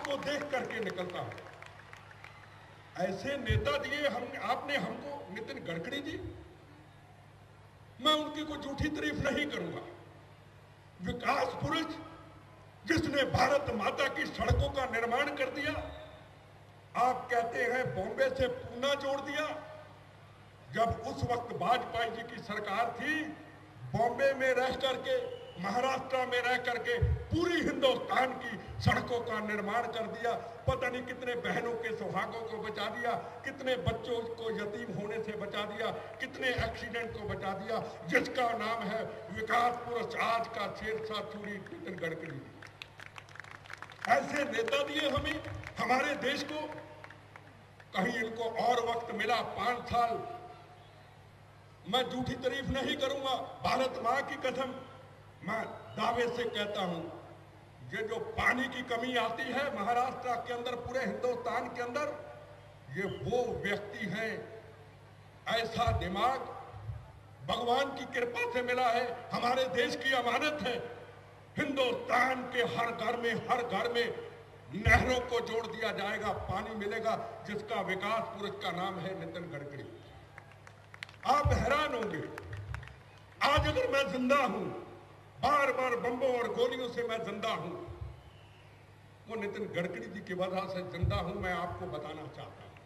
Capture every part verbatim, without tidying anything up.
को देख करके निकलता हूं। ऐसे नेता दिए हम आपने हमको, नितिन गडकरी जी, मैं उनकी कोई झूठी तारीफ नहीं करूंगा। विकास पुरुष जिसने भारत माता की सड़कों का निर्माण कर दिया, आप कहते हैं बॉम्बे से पूना जोड़ दिया। जब उस वक्त वाजपेयी जी की सरकार थी, बॉम्बे में रह करके, महाराष्ट्र में रह करके पूरी हिंदुस्तान की सड़कों का निर्माण कर दिया। पता नहीं कितने बहनों के सुहागों को बचा दिया, कितने बच्चों को यतीम होने से बचा दिया, कितने एक्सीडेंट को बचा दिया, जिसका नाम है विकास पुरुष आज का शेरशाह सूरी नितिन गडकरी। ऐसे नेता दिए हमें, हमारे देश को। कहीं इनको और वक्त मिला, पांच साल, मैं झूठी तारीफ नहीं करूंगा, भारत मां की कसम मैं दावे से कहता हूं, ये जो पानी की कमी आती है महाराष्ट्र के अंदर, पूरे हिंदुस्तान के अंदर, ये वो व्यक्ति हैं, ऐसा दिमाग भगवान की कृपा से मिला है, हमारे देश की अमानत है। हिंदुस्तान के हर घर में, हर घर में नहरों को जोड़ दिया जाएगा, पानी मिलेगा, जिसका विकास पुरुष का नाम है नितिन गडकरी। आप हैरान होंगे, आज अगर मैं जिंदा हूं, बार बार बम्बों और गोलियों से मैं जिंदा हूं, वो नितिन गडकरी जी की वजह से जिंदा हूं, मैं आपको बताना चाहता हूं।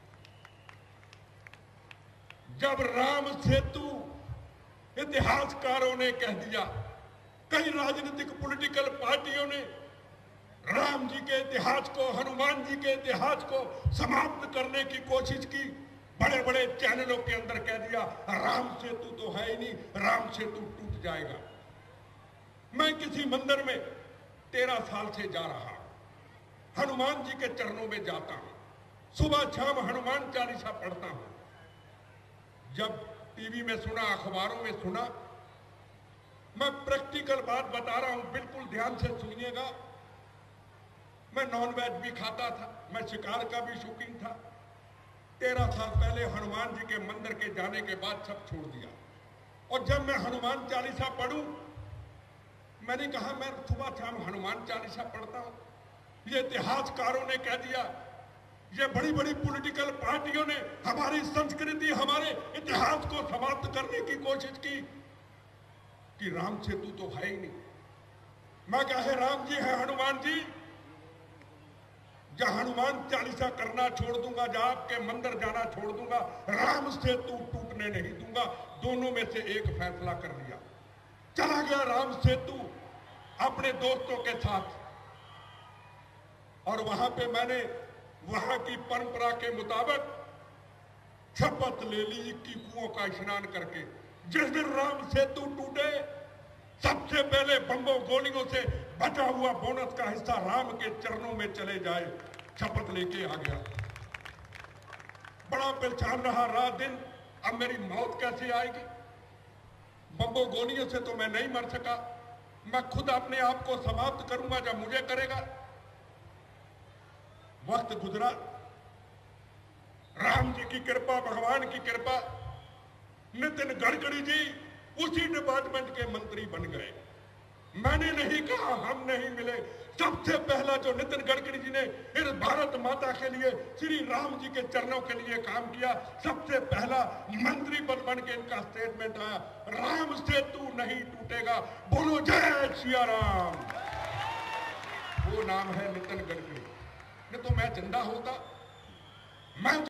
जब राम सेतु इतिहासकारों ने कह दिया, कई राजनीतिक पॉलिटिकल पार्टियों ने राम जी के इतिहास को, हनुमान जी के इतिहास को समाप्त करने की कोशिश की, बड़े बड़े चैनलों के अंदर कह दिया राम सेतु तो है ही नहीं, राम सेतु टूट जाएगा। मैं किसी मंदिर में तेरह साल से जा रहा हूं, हनुमान जी के चरणों में जाता हूं, सुबह शाम हनुमान चालीसा पढ़ता हूं। जब टीवी में सुना, अखबारों में सुना, मैं प्रैक्टिकल बात बता रहा हूं, बिल्कुल ध्यान से सुनिएगा। मैं नॉनवेज भी खाता था, मैं शिकार का भी शौकीन था। तेरह साल पहले हनुमान जी के मंदिर के जाने के बाद सब छोड़ दिया, और जब मैं हनुमान चालीसा पढ़ूं, मैंने कहा मैं सुबह शाम हनुमान चालीसा पढ़ता हूं। ये इतिहासकारों ने कह दिया, ये बड़ी बड़ी पॉलिटिकल पार्टियों ने हमारी संस्कृति, हमारे इतिहास को समाप्त करने की कोशिश की कि राम सेतु तो है ही नहीं। मैं कहा राम जी है, हनुमान जी, जहां हनुमान चालीसा करना छोड़ दूंगा, जहां आपके मंदिर जाना छोड़ दूंगा, राम सेतु टूटने नहीं दूंगा। दोनों में से एक फैसला कर लिया, चला गया राम सेतु अपने दोस्तों के साथ, और वहां पे मैंने वहां की परंपरा के मुताबिक शपथ ले ली, इक्की कुओं का स्नान करके। जिस दिन राम सेतु टूटे, सबसे पहले बम्बों गोलियों से बचा हुआ बोनस का हिस्सा राम के चरणों में चले जाए, शपथ लेके आ गया। बड़ा परेशान रहा रात दिन, अब मेरी मौत कैसे आएगी? बम्बों गोलियों से तो मैं नहीं मर सका, मैं खुद अपने आप को समाप्त करूंगा जब मुझे करेगा। वक्त गुजरा, राम जी की कृपा, भगवान की कृपा, नितिन गडकरी जी उसी डिपार्टमेंट के मंत्री बन गए। मैंने नहीं कहा, हम नहीं मिले। सबसे पहला जो नितिन गडकरी जी ने इस भारत माता के लिए, श्री राम जी के चरणों के लिए काम किया, सबसे पहला मंत्री पद बन के इनका स्टेटमेंट आया, राम सेतु नहीं टूटेगा, बोलो जय सिया राम। वो नाम है नितिन गडकरी। नहीं तो मैं जिंदा होता, मैं